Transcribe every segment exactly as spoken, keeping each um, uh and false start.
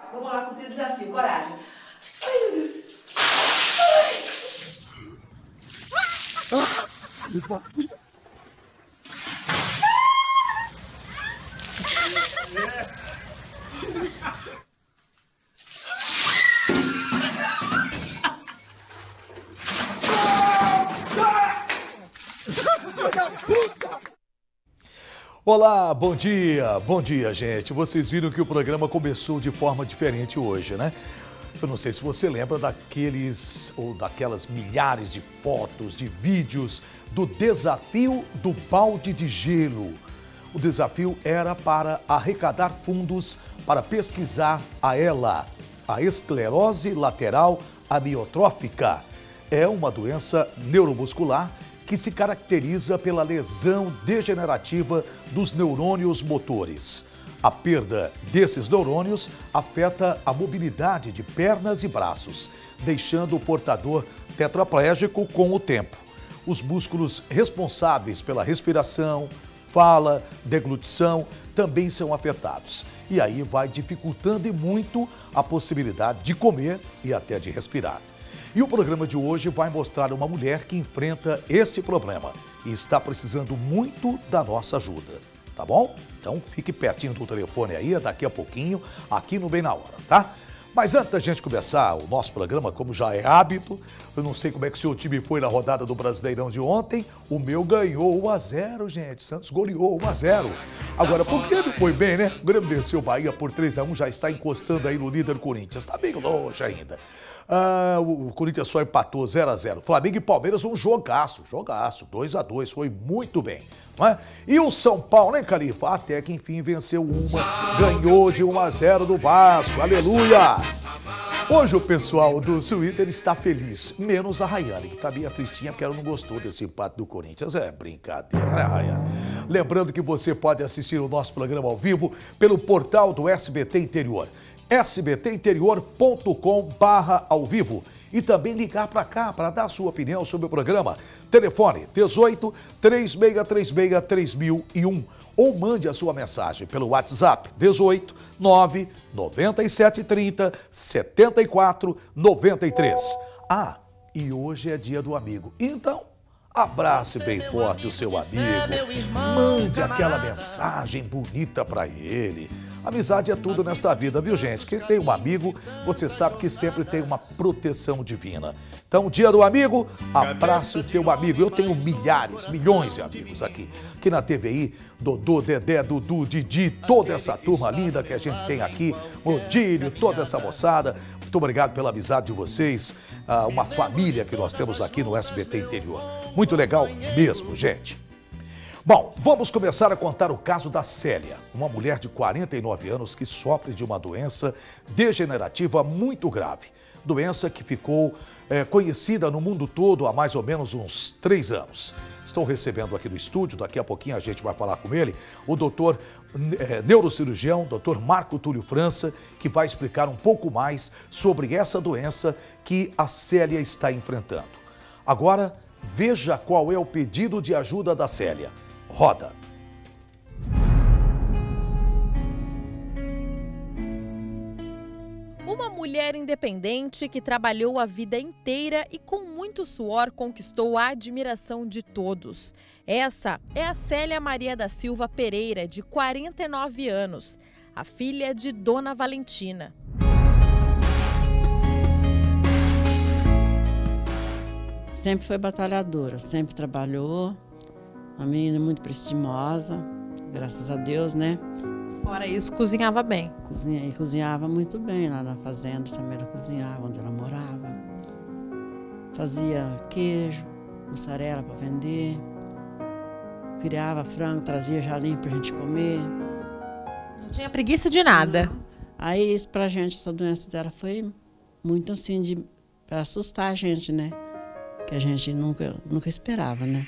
Vamos lá cumprir o desafio. Coragem. Ai, meu Deus. Ai. Olá, bom dia, bom dia, gente. Vocês viram que o programa começou de forma diferente hoje, né? Eu não sei se você lembra daqueles ou daquelas milhares de fotos, de vídeos do desafio do balde de gelo. O desafio era para arrecadar fundos para pesquisar a ELA, a esclerose lateral amiotrófica. É uma doença neuromuscular que se caracteriza pela lesão degenerativa dos neurônios motores. A perda desses neurônios afeta a mobilidade de pernas e braços, deixando o portador tetraplégico com o tempo. Os músculos responsáveis pela respiração, fala, deglutição também são afetados. E aí vai dificultando e muito a possibilidade de comer e até de respirar. E o programa de hoje vai mostrar uma mulher que enfrenta este problema e está precisando muito da nossa ajuda, tá bom? Então fique pertinho do telefone aí, daqui a pouquinho, aqui no Bem na Hora, tá? Mas antes da gente começar o nosso programa, como já é hábito, eu não sei como é que o seu time foi na rodada do Brasileirão de ontem, o meu ganhou um a zero, gente, Santos goleou um a zero. Agora, por que não foi bem, né? O Grêmio venceu o Bahia por três a um, já está encostando aí no líder Corinthians, tá bem longe ainda. Ah, o Corinthians só empatou zero a zero. Flamengo e Palmeiras, um jogaço, jogaço, dois a dois, foi muito bem. Não é? E o São Paulo, hein, Califa? Até que enfim venceu uma, ganhou de um a zero do Vasco, aleluia! Hoje o pessoal do Twitter está feliz, menos a Rayane, que está bem tristinha porque ela não gostou desse empate do Corinthians. É brincadeira, né, Rayane? Lembrando que você pode assistir o nosso programa ao vivo pelo portal do S B T Interior. S B T interior ponto com barra ao vivo e também ligar para cá para dar a sua opinião sobre o programa. Telefone dezoito, três seis três seis, três mil e um ou mande a sua mensagem pelo WhatsApp dezoito, nove, noventa e sete, trinta, setenta e quatro, noventa e três. Ah, e hoje é dia do amigo, então abrace bem forte o seu amigo, mande aquela mensagem bonita para ele. Amizade é tudo nesta vida, viu, gente? Quem tem um amigo, você sabe que sempre tem uma proteção divina. Então, dia do amigo, abrace o teu amigo. Eu tenho milhares, milhões de amigos aqui. Aqui na T V I, Dodô, Dedé, Dudu, Didi, toda essa turma linda que a gente tem aqui, Modílio, toda essa moçada. Muito obrigado pela amizade de vocês, uma família que nós temos aqui no S B T Interior. Muito legal mesmo, gente. Bom, vamos começar a contar o caso da Célia, uma mulher de quarenta e nove anos que sofre de uma doença degenerativa muito grave. Doença que ficou é, conhecida no mundo todo há mais ou menos uns três anos. Estou recebendo aqui no estúdio, daqui a pouquinho a gente vai falar com ele, o doutor é, neurocirurgião, doutor Marco Túlio França, que vai explicar um pouco mais sobre essa doença que a Célia está enfrentando. Agora, veja qual é o pedido de ajuda da Célia. Roda. Uma mulher independente que trabalhou a vida inteira e com muito suor conquistou a admiração de todos. Essa é a Célia Maria da Silva Pereira, de quarenta e nove anos, a filha de Dona Valentina. Sempre foi batalhadora, sempre trabalhou. Uma menina muito prestimosa, graças a Deus, né? Fora isso, cozinhava bem. Cozinha, e cozinhava muito bem lá na fazenda, também ela cozinhava, onde ela morava. Fazia queijo, mussarela para vender. Criava frango, trazia já limpo pra gente comer. Não tinha preguiça de nada. Aí isso pra gente, essa doença dela foi muito assim, de, pra assustar a gente, né? Que a gente nunca, nunca esperava, né?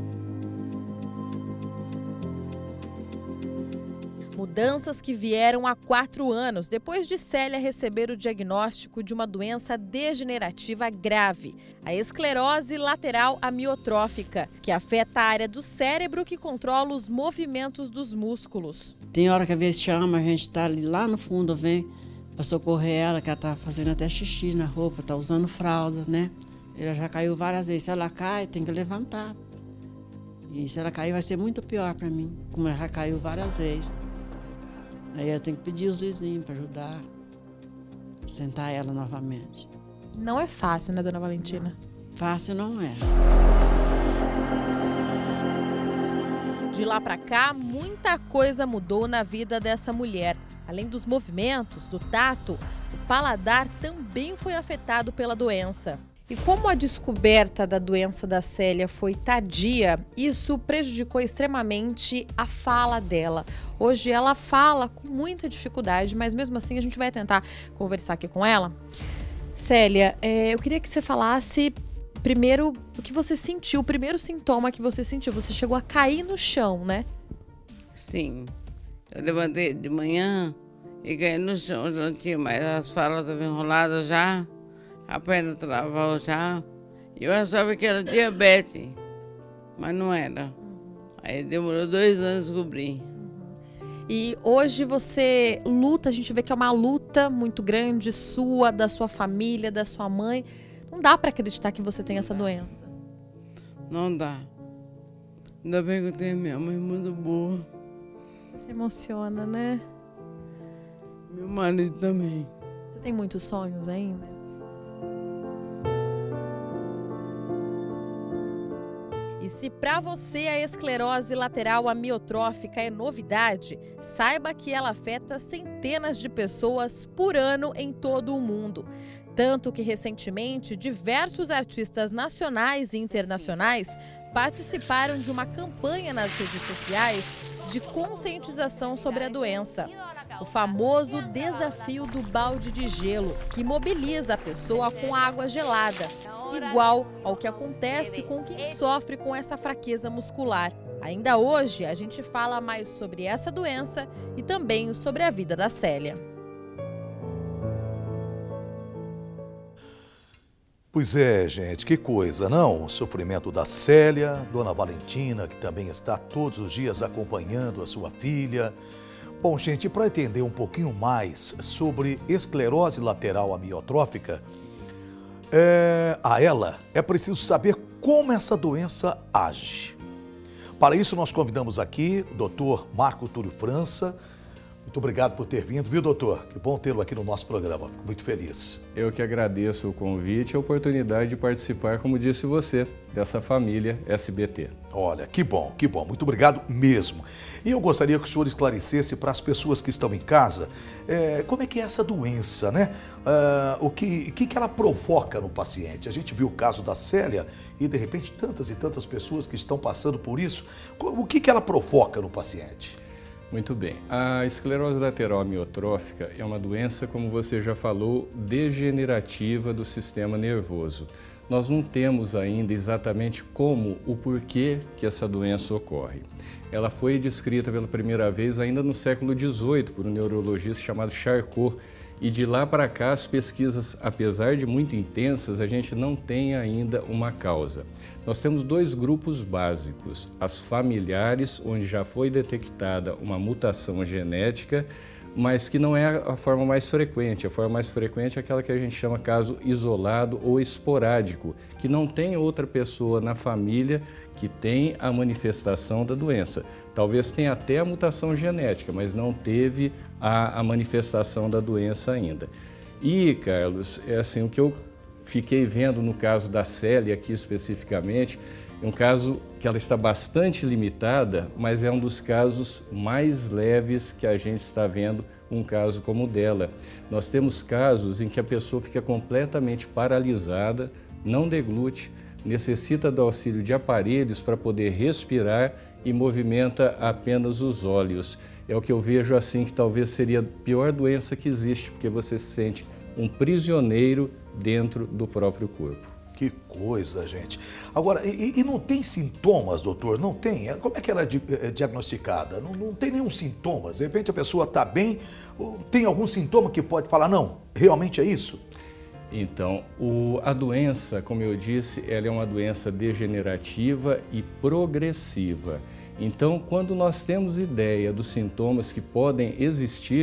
Mudanças que vieram há quatro anos, depois de Célia receber o diagnóstico de uma doença degenerativa grave, a esclerose lateral amiotrófica, que afeta a área do cérebro que controla os movimentos dos músculos. Tem hora que a vez chama, a gente está ali lá no fundo, vem, para socorrer ela, que ela tá fazendo até xixi na roupa, tá usando fralda, né? Ela já caiu várias vezes. Se ela cai, tem que levantar. E se ela cair, vai ser muito pior para mim, como ela já caiu várias vezes. Aí eu tenho que pedir os vizinhos para ajudar, sentar ela novamente. Não é fácil, né, dona Valentina? Fácil não é. De lá para cá, muita coisa mudou na vida dessa mulher. Além dos movimentos, do tato, o paladar também foi afetado pela doença. E como a descoberta da doença da Célia foi tardia, isso prejudicou extremamente a fala dela. Hoje ela fala com muita dificuldade, mas mesmo assim a gente vai tentar conversar aqui com ela. Célia, é, eu queria que você falasse primeiro o que você sentiu, o primeiro sintoma que você sentiu. Você chegou a cair no chão, né? Sim. Eu levantei de manhã e caí no chão, já não tinha mais as falas estavam enroladas já, a perna travava já. Eu achava que era diabetes, mas não era. Aí demorou dois anos descobrir. E hoje você luta, a gente vê que é uma luta muito grande sua, da sua família, da sua mãe. Não dá para acreditar que você tem essa doença. Não dá. Ainda bem que eu tenho minha mãe muito boa. Se emociona, né? Meu marido também. Você tem muitos sonhos ainda? E se para você a esclerose lateral amiotrófica é novidade, saiba que ela afeta centenas de pessoas por ano em todo o mundo. Tanto que, recentemente, diversos artistas nacionais e internacionais participaram de uma campanha nas redes sociais de conscientização sobre a doença. O famoso desafio do balde de gelo, que mobiliza a pessoa com água gelada, igual ao que acontece com quem sofre com essa fraqueza muscular. Ainda hoje, a gente fala mais sobre essa doença e também sobre a vida da Célia. Pois é, gente, que coisa, não? O sofrimento da Célia, dona Valentina, que também está todos os dias acompanhando a sua filha. Bom, gente, para entender um pouquinho mais sobre esclerose lateral amiotrófica, é, a ela é preciso saber como essa doença age. Para isso, nós convidamos aqui o doutor Marco Túlio França. Muito obrigado por ter vindo, viu, doutor? Que bom tê-lo aqui no nosso programa. Fico muito feliz. Eu que agradeço o convite e a oportunidade de participar, como disse você, dessa família S B T. Olha, que bom, que bom. Muito obrigado mesmo. E eu gostaria que o senhor esclarecesse para as pessoas que estão em casa é, como é que é essa doença, né? Ah, o que, que, que ela provoca no paciente? A gente viu o caso da Célia e, de repente, tantas e tantas pessoas que estão passando por isso. O que, que ela provoca no paciente? Muito bem. A esclerose lateral amiotrófica é uma doença, como você já falou, degenerativa do sistema nervoso. Nós não temos ainda exatamente como, o porquê que essa doença ocorre. Ela foi descrita pela primeira vez ainda no século dezoito por um neurologista chamado Charcot. E de lá para cá, as pesquisas, apesar de muito intensas, a gente não tem ainda uma causa. Nós temos dois grupos básicos, as familiares, onde já foi detectada uma mutação genética, mas que não é a forma mais frequente. A forma mais frequente é aquela que a gente chama caso isolado ou esporádico, que não tem outra pessoa na família que tem a manifestação da doença. Talvez tenha até a mutação genética, mas não teve a, a manifestação da doença ainda. E, Carlos, é assim, o que eu fiquei vendo no caso da Célia aqui especificamente, é um caso que ela está bastante limitada, mas é um dos casos mais leves que a gente está vendo, um caso como o dela. Nós temos casos em que a pessoa fica completamente paralisada, não deglute, necessita do auxílio de aparelhos para poder respirar e movimenta apenas os olhos. É o que eu vejo assim que talvez seria a pior doença que existe, porque você se sente um prisioneiro dentro do próprio corpo. Que coisa, gente. Agora, e, e não tem sintomas, doutor? Não tem? Como é que ela é, é diagnosticada? Não, não tem nenhum sintomas? De repente a pessoa está bem, ou tem algum sintoma que pode falar, não, realmente é isso? Então, o, a doença, como eu disse, ela é uma doença degenerativa e progressiva. Então, quando nós temos ideia dos sintomas que podem existir,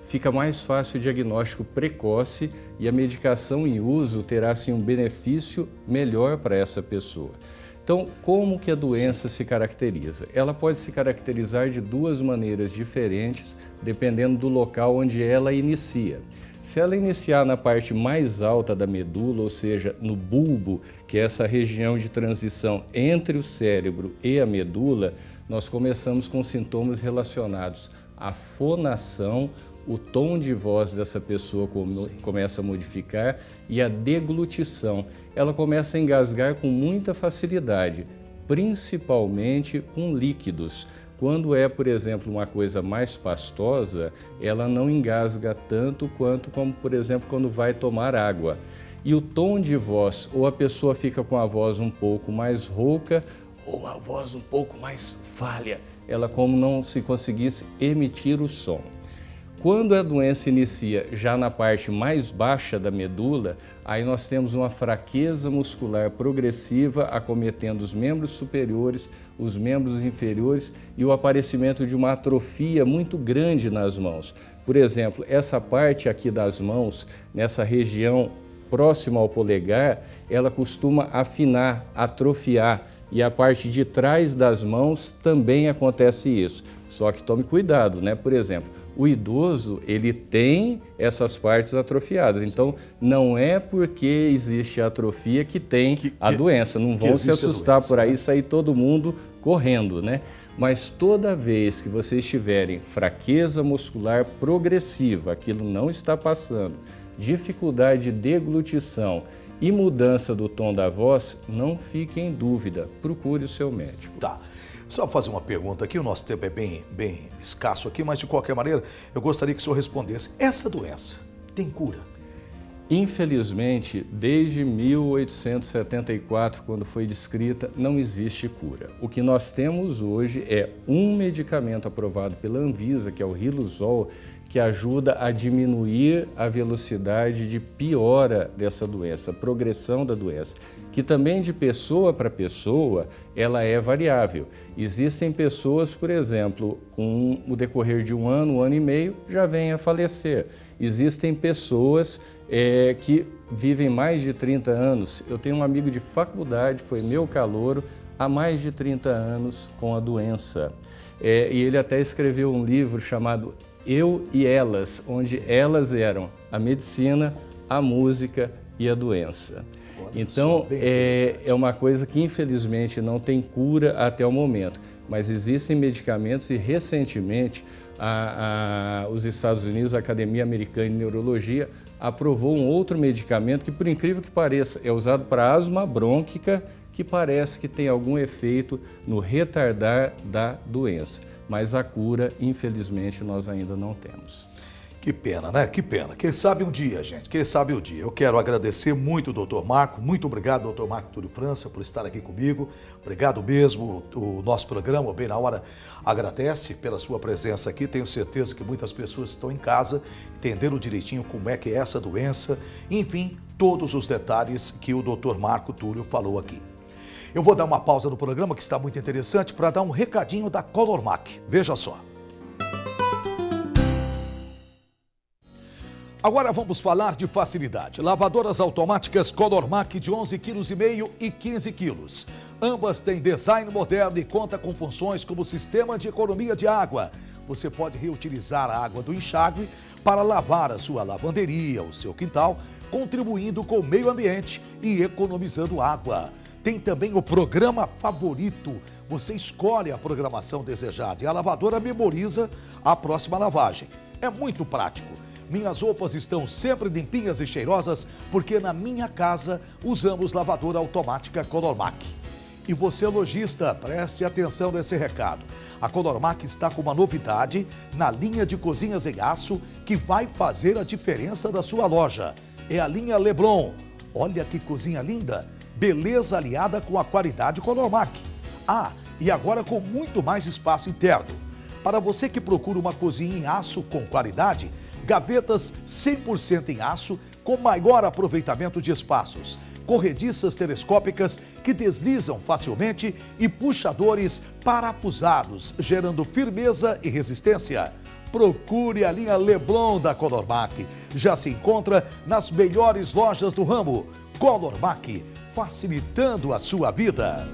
fica mais fácil o diagnóstico precoce e a medicação em uso terá assim, um benefício melhor para essa pessoa. Então, como que a doença Sim. se caracteriza? Ela pode se caracterizar de duas maneiras diferentes, dependendo do local onde ela inicia. Se ela iniciar na parte mais alta da medula, ou seja, no bulbo, que é essa região de transição entre o cérebro e a medula, nós começamos com sintomas relacionados à fonação, o tom de voz dessa pessoa come, começa a modificar e a deglutição. Ela começa a engasgar com muita facilidade, principalmente com líquidos. Quando é, por exemplo, uma coisa mais pastosa, ela não engasga tanto quanto, como, por exemplo, quando vai tomar água. E o tom de voz, ou a pessoa fica com a voz um pouco mais rouca, ou a voz um pouco mais falha, ela como não se conseguisse emitir o som. Quando a doença inicia já na parte mais baixa da medula, aí nós temos uma fraqueza muscular progressiva acometendo os membros superiores, os membros inferiores e o aparecimento de uma atrofia muito grande nas mãos. Por exemplo, essa parte aqui das mãos, nessa região próxima ao polegar, ela costuma afinar, atrofiar. E a parte de trás das mãos também acontece isso. Só que tome cuidado, né? Por exemplo, o idoso, ele tem essas partes atrofiadas. Então, não é porque existe a atrofia que tem que, a que, doença. Não vão se assustar doença, por aí e né? sair todo mundo correndo, né? Mas toda vez que vocês tiverem fraqueza muscular progressiva, aquilo não está passando, dificuldade de deglutição e mudança do tom da voz, não fique em dúvida, procure o seu médico. Tá. Só fazer uma pergunta aqui, o nosso tempo é bem, bem escasso aqui, mas de qualquer maneira, eu gostaria que o senhor respondesse. Essa doença tem cura? Infelizmente, desde mil oitocentos e setenta e quatro, quando foi descrita, não existe cura. O que nós temos hoje é um medicamento aprovado pela Anvisa, que é o Riluzol, que ajuda a diminuir a velocidade de piora dessa doença, progressão da doença, que também de pessoa para pessoa ela é variável. Existem pessoas, por exemplo, com o decorrer de um ano, um ano e meio, já vêm a falecer. Existem pessoas é, que vivem mais de trinta anos. Eu tenho um amigo de faculdade, foi meu calouro, há mais de trinta anos com a doença. É, e ele até escreveu um livro chamado Eu e Elas, onde elas eram a medicina, a música e a doença. Então, é, é uma coisa que infelizmente não tem cura até o momento, mas existem medicamentos e recentemente a, a, os Estados Unidos, a Academia Americana de Neurologia, aprovou um outro medicamento que, por incrível que pareça, é usado para asma brônquica, que parece que tem algum efeito no retardar da doença. Mas a cura, infelizmente, nós ainda não temos. Que pena, né? Que pena. Quem sabe um dia, gente, quem sabe um dia. Eu quero agradecer muito o doutor Marco, muito obrigado, doutor Marco Túlio França, por estar aqui comigo. Obrigado mesmo. O nosso programa, Bem na Hora, agradece pela sua presença aqui. Tenho certeza que muitas pessoas estão em casa, entenderam direitinho como é que é essa doença. Enfim, todos os detalhes que o doutor Marco Túlio falou aqui. Eu vou dar uma pausa no programa, que está muito interessante, para dar um recadinho da Colormac. Veja só. Agora vamos falar de facilidade. Lavadoras automáticas Colormac de onze vírgula cinco quilos e quinze quilos. Ambas têm design moderno e conta com funções como sistema de economia de água. Você pode reutilizar a água do enxágue para lavar a sua lavanderia, o seu quintal, contribuindo com o meio ambiente e economizando água. Tem também o programa favorito. Você escolhe a programação desejada e a lavadora memoriza a próxima lavagem. É muito prático. Minhas roupas estão sempre limpinhas e cheirosas porque na minha casa usamos lavadora automática Colormac. E você, lojista, preste atenção nesse recado. A Colormac está com uma novidade na linha de cozinhas em aço que vai fazer a diferença da sua loja. É a linha Leblon. Olha que cozinha linda! Beleza aliada com a qualidade Colormac. Ah, e agora com muito mais espaço interno. Para você que procura uma cozinha em aço com qualidade, gavetas cem por cento em aço com maior aproveitamento de espaços, corrediças telescópicas que deslizam facilmente e puxadores parafusados, gerando firmeza e resistência. procure a linha Leblon da Colormac. Já se encontra nas melhores lojas do ramo. Colormac, facilitando a sua vida.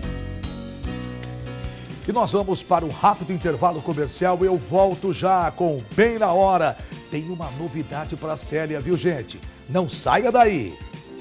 E nós vamos para um rápido intervalo comercial. Eu volto já com Bem na Hora. Tem uma novidade para a Célia, viu, gente? Não saia daí!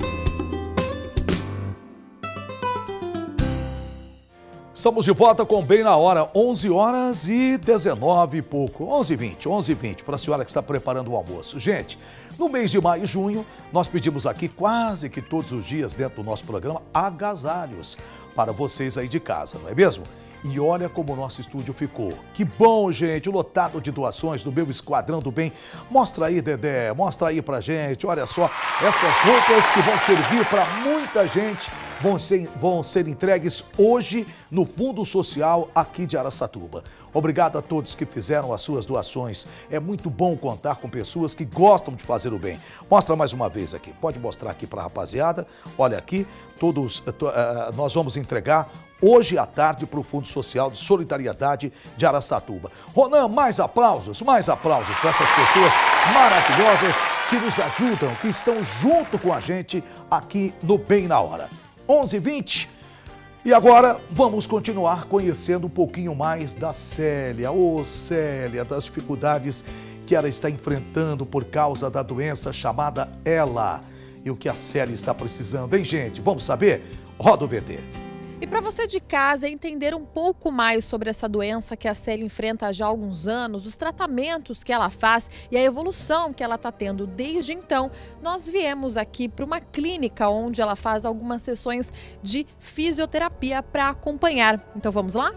Estamos de volta com Bem na Hora, onze horas e dezenove e pouco, onze e vinte, onze e vinte, para a senhora que está preparando o almoço. Gente, no mês de maio e junho, nós pedimos aqui quase que todos os dias dentro do nosso programa agasalhos para vocês aí de casa, não é mesmo? E olha como o nosso estúdio ficou. Que bom, gente, lotado de doações do meu Esquadrão do Bem. Mostra aí, Dedé, mostra aí pra gente. Olha só, essas roupas que vão servir para muita gente vão ser, vão ser entregues hoje no Fundo Social aqui de Araçatuba. Obrigado a todos que fizeram as suas doações. É muito bom contar com pessoas que gostam de fazer o bem. Mostra mais uma vez aqui. Pode mostrar aqui pra rapaziada. Olha aqui, todos, uh, uh, nós vamos entregar hoje à tarde para o Fundo Social de Solidariedade de Araçatuba. Ronan, mais aplausos, mais aplausos para essas pessoas maravilhosas que nos ajudam, que estão junto com a gente aqui no Bem na Hora. onze e vinte. E agora vamos continuar conhecendo um pouquinho mais da Célia. Ô, Célia, das dificuldades que ela está enfrentando por causa da doença chamada ELA. E o que a Célia está precisando, hein, gente? Vamos saber? Roda o V T. E para você de casa entender um pouco mais sobre essa doença que a Célia enfrenta já há alguns anos, os tratamentos que ela faz e a evolução que ela está tendo desde então, nós viemos aqui para uma clínica onde ela faz algumas sessões de fisioterapia para acompanhar. Então vamos lá?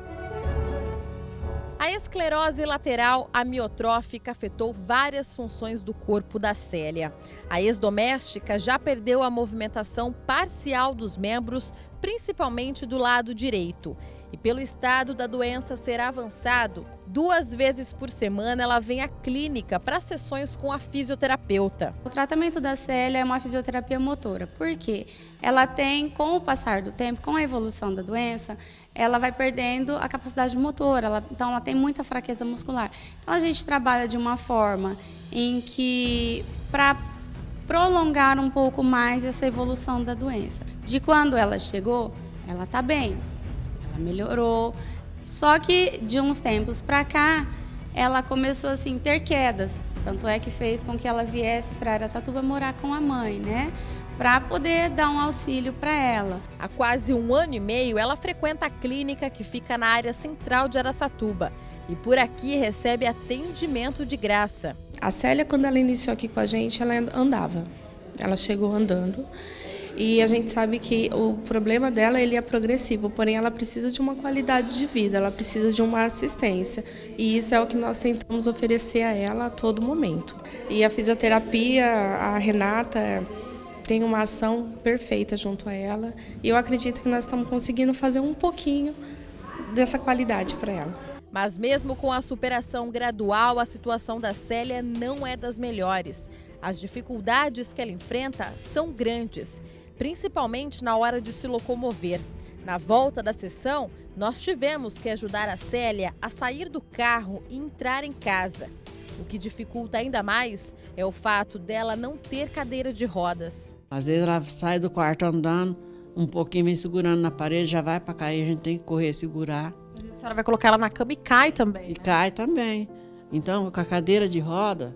A esclerose lateral amiotrófica afetou várias funções do corpo da Célia. A ex-doméstica já perdeu a movimentação parcial dos membros, principalmente do lado direito. E pelo estado da doença ser avançado, duas vezes por semana ela vem à clínica para sessões com a fisioterapeuta. O tratamento da Célia é uma fisioterapia motora, porque ela tem, com o passar do tempo, com a evolução da doença, ela vai perdendo a capacidade motora, ela, então ela tem muita fraqueza muscular. Então a gente trabalha de uma forma em que, para prolongar um pouco mais essa evolução da doença. De quando ela chegou, ela está bem. Ela melhorou, só que de uns tempos para cá, ela começou assim, ter quedas. Tanto é que fez com que ela viesse para Araçatuba morar com a mãe, né? Para poder dar um auxílio para ela. Há quase um ano e meio, ela frequenta a clínica que fica na área central de Araçatuba. E por aqui recebe atendimento de graça. A Célia, quando ela iniciou aqui com a gente, ela andava. Ela chegou andando. E a gente sabe que o problema dela ele é progressivo, porém ela precisa de uma qualidade de vida, ela precisa de uma assistência. E isso é o que nós tentamos oferecer a ela a todo momento. E a fisioterapia, a Renata tem uma ação perfeita junto a ela. E eu acredito que nós estamos conseguindo fazer um pouquinho dessa qualidade para ela. Mas mesmo com a superação gradual, a situação da Célia não é das melhores. As dificuldades que ela enfrenta são grandes, principalmente na hora de se locomover. Na volta da sessão, nós tivemos que ajudar a Célia a sair do carro e entrar em casa. O que dificulta ainda mais é o fato dela não ter cadeira de rodas. Às vezes ela sai do quarto andando, um pouquinho vem segurando na parede, já vai para cair, a gente tem que correr, segurar. Às vezes a senhora vai colocar ela na cama e cai também. E né? cai também. Então, com a cadeira de roda,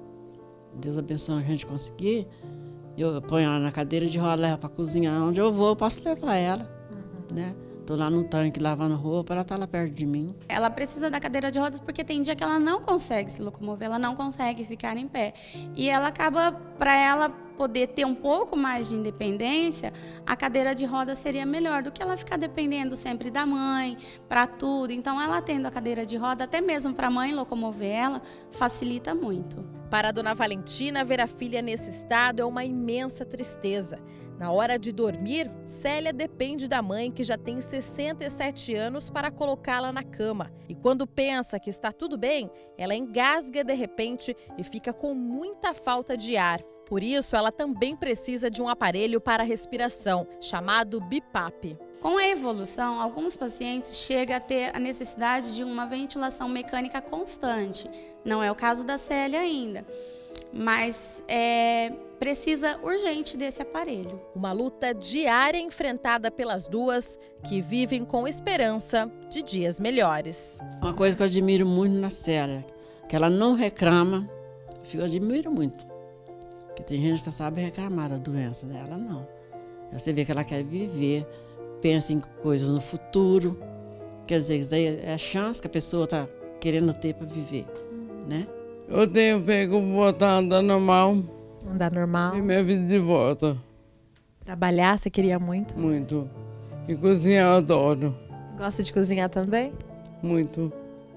Deus abençoe a gente conseguir, eu ponho ela na cadeira de roda, levo para a cozinha, onde eu vou, eu posso levar ela, uhum. né? Tô lá no tanque lavando roupa, ela tá lá perto de mim. Ela precisa da cadeira de rodas porque tem dia que ela não consegue se locomover, ela não consegue ficar em pé. E ela acaba, para ela poder ter um pouco mais de independência, a cadeira de rodas seria melhor do que ela ficar dependendo sempre da mãe, para tudo. Então, ela tendo a cadeira de roda, até mesmo para a mãe locomover ela, facilita muito. Para a dona Valentina, ver a filha nesse estado é uma imensa tristeza. Na hora de dormir, Célia depende da mãe, que já tem sessenta e sete anos, para colocá-la na cama. E quando pensa que está tudo bem, ela engasga de repente e fica com muita falta de ar. Por isso, ela também precisa de um aparelho para respiração, chamado BiPAP. Com a evolução, alguns pacientes chegam a ter a necessidade de uma ventilação mecânica constante. Não é o caso da Célia ainda, mas é, precisa urgente desse aparelho. Uma luta diária enfrentada pelas duas, que vivem com esperança de dias melhores. Uma coisa que eu admiro muito na Célia, que ela não reclama, eu admiro muito. Porque tem gente que só sabe reclamar da doença dela, não. Você vê que ela quer viver, pensa em coisas no futuro. Quer dizer, isso daí é a chance que a pessoa está querendo ter para viver, né? Eu tenho pego voltar a andar normal. Andar normal. E minha vida de volta. Trabalhar, você queria muito? Muito. E cozinhar eu adoro. Gosta de cozinhar também? Muito.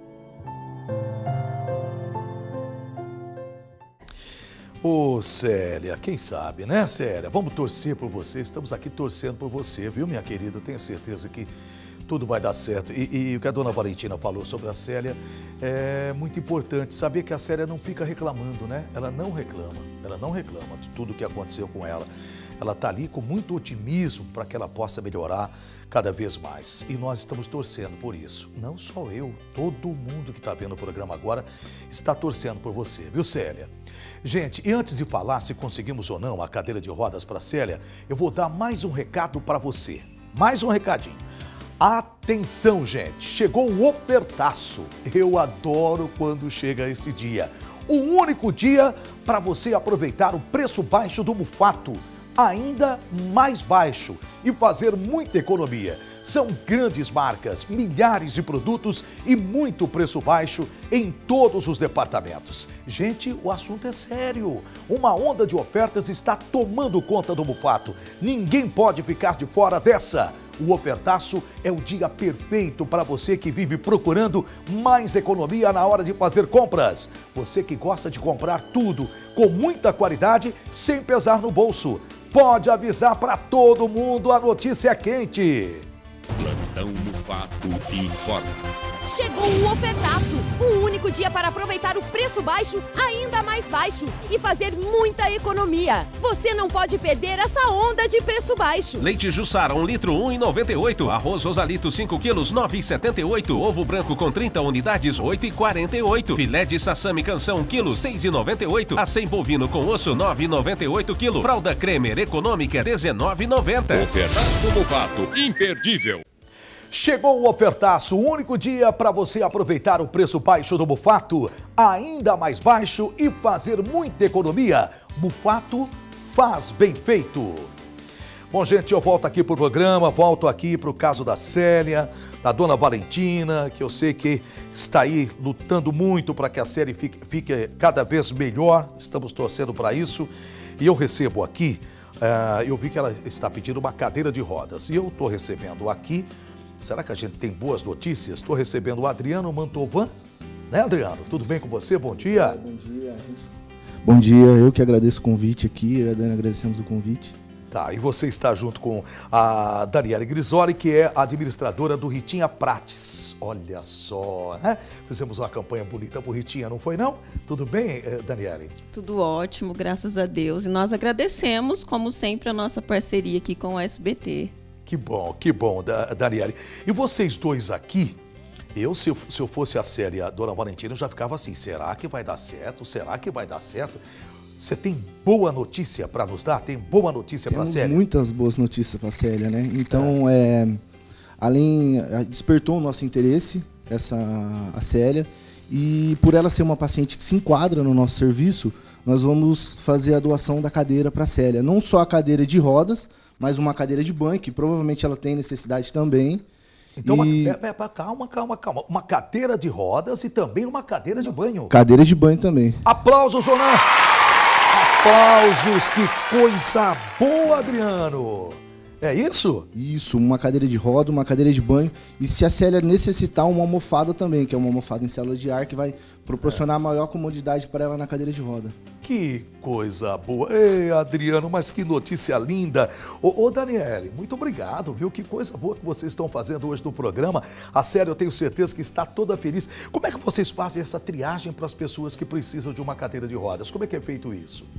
Ô, Célia, quem sabe, né, Célia? Vamos torcer por você, estamos aqui torcendo por você, viu, minha querida? Eu tenho certeza que tudo vai dar certo. E, e o que a dona Valentina falou sobre a Célia é muito importante, saber que a Célia não fica reclamando, né? Ela não reclama, ela não reclama de tudo que aconteceu com ela. Ela está ali com muito otimismo para que ela possa melhorar cada vez mais. E nós estamos torcendo por isso. Não só eu, todo mundo que está vendo o programa agora está torcendo por você, viu, Célia? Gente, e antes de falar se conseguimos ou não a cadeira de rodas para a Célia, eu vou dar mais um recado para você. Mais um recadinho. Atenção, gente, chegou o ofertaço. Eu adoro quando chega esse dia. Um único dia para você aproveitar o preço baixo do Mufato, ainda mais baixo, e fazer muita economia. São grandes marcas, milhares de produtos e muito preço baixo em todos os departamentos. Gente, o assunto é sério. Uma onda de ofertas está tomando conta do Mufato. Ninguém pode ficar de fora dessa. O ofertaço é o dia perfeito para você que vive procurando mais economia na hora de fazer compras. Você que gosta de comprar tudo com muita qualidade, sem pesar no bolso. Pode avisar para todo mundo, a notícia é quente. Plantão Mufato informa. Chegou o ofertaço, um único dia para aproveitar o preço baixo, ainda mais baixo, e fazer muita economia. Você não pode perder essa onda de preço baixo. Leite Jussara, um litro, um real e noventa e oito centavos. Arroz Rosalito, cinco quilos, nove reais e setenta e oito centavos. Ovo branco com trinta unidades, oito reais e quarenta e oito centavos. Filé de sassami canção, um quilo, seis reais e noventa e oito centavos. Acém bovino com osso, nove reais e noventa e oito centavos. Fralda Cremer econômica, dezenove reais e noventa centavos. Ofertaço Mufato, imperdível. Chegou o ofertaço, o único dia para você aproveitar o preço baixo do Mufato, ainda mais baixo e fazer muita economia. Mufato faz bem feito. Bom, gente, eu volto aqui para o programa, volto aqui para o caso da Célia, da dona Valentina, que eu sei que está aí lutando muito para que a Célia fique, fique cada vez melhor, estamos torcendo para isso. E eu recebo aqui, uh, eu vi que ela está pedindo uma cadeira de rodas, e eu estou recebendo aqui. Será que a gente tem boas notícias? Estou recebendo o Adriano Mantovan. Né, Adriano? Tudo bem com você? Bom dia. Bom dia. Bom dia, eu que agradeço o convite aqui, eu e a Dani agradecemos o convite. Tá, e você está junto com a Daniele Grisoli, que é a administradora do Ritinha Prates. Olha só, né? Fizemos uma campanha bonita pro Ritinha, não foi não? Tudo bem, Daniele? Tudo ótimo, graças a Deus. E nós agradecemos, como sempre, a nossa parceria aqui com o S B T. Que bom, que bom, Daniele. E vocês dois aqui, eu, se eu, se eu fosse a Célia e a dona Valentina, eu já ficava assim, será que vai dar certo? Será que vai dar certo? Você tem boa notícia para nos dar? Tem boa notícia para a Célia? Temos muitas boas notícias para a Célia, né? Então, é. É, além, despertou o nosso interesse, essa, a Célia, e por ela ser uma paciente que se enquadra no nosso serviço, nós vamos fazer a doação da cadeira para a Célia. Não só a cadeira de rodas, mas uma cadeira de banho, que provavelmente ela tem necessidade também. Então, e... uma, pera, pera, calma, calma, calma. Uma cadeira de rodas e também uma cadeira de banho. Cadeira de banho também. Aplausos, Jonan! Aplausos! Que coisa boa, Adriano! É isso? Isso, uma cadeira de roda, uma cadeira de banho. E se a Célia necessitar, uma almofada também, que é uma almofada em célula de ar, que vai proporcionar é. maior comodidade para ela na cadeira de roda. Que coisa boa. Ei, Adriano, mas que notícia linda. Ô, ô, Daniele, muito obrigado, viu? Que coisa boa que vocês estão fazendo hoje no programa. A Célia, eu tenho certeza que está toda feliz. Como é que vocês fazem essa triagem para as pessoas que precisam de uma cadeira de rodas? Como é que é feito isso?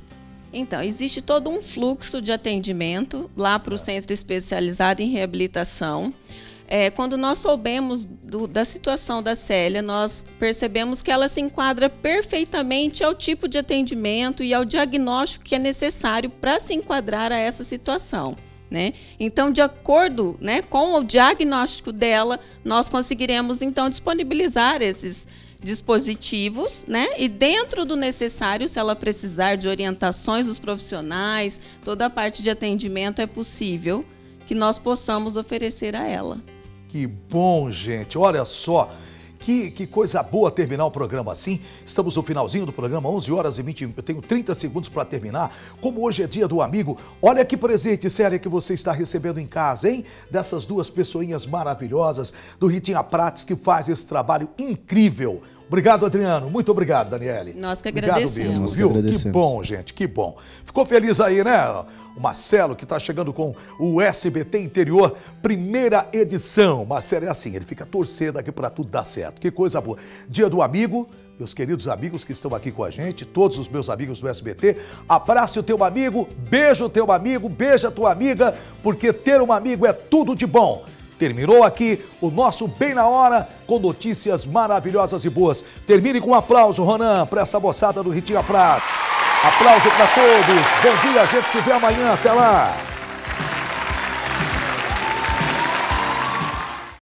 Então, existe todo um fluxo de atendimento lá para o Centro Especializado em Reabilitação. É, quando nós soubemos do, da situação da Célia, nós percebemos que ela se enquadra perfeitamente ao tipo de atendimento e ao diagnóstico que é necessário para se enquadrar a essa situação, né? Então, de acordo, né, com o diagnóstico dela, nós conseguiremos, então, disponibilizar esses dispositivos, né? E dentro do necessário, se ela precisar de orientações dos profissionais, toda a parte de atendimento é possível que nós possamos oferecer a ela. Que bom, gente. Olha só, que, que coisa boa terminar o programa assim. Estamos no finalzinho do programa, onze horas e vinte. Eu tenho trinta segundos para terminar. Como hoje é dia do amigo, olha que presente, Célia, que você está recebendo em casa, hein? Dessas duas pessoinhas maravilhosas do Ritinha Prates, que faz esse trabalho incrível. Obrigado, Adriano. Muito obrigado, Daniele. Nós que obrigado agradecemos. mesmo, Nós que viu? agradecemos. Que bom, gente, que bom. Ficou feliz aí, né? O Marcelo, que está chegando com o S B T Interior, primeira edição. Marcelo é assim, ele fica torcendo aqui para tudo dar certo. Que coisa boa. Dia do amigo, meus queridos amigos que estão aqui com a gente, todos os meus amigos do S B T, abrace o teu amigo, beija o teu amigo, beija a tua amiga, porque ter um amigo é tudo de bom. Terminou aqui o nosso Bem na Hora com notícias maravilhosas e boas. Termine com um aplauso, Ronan, para essa moçada do Ritinha Prates. Aplauso para todos. Bom dia, a gente se vê amanhã. Até lá.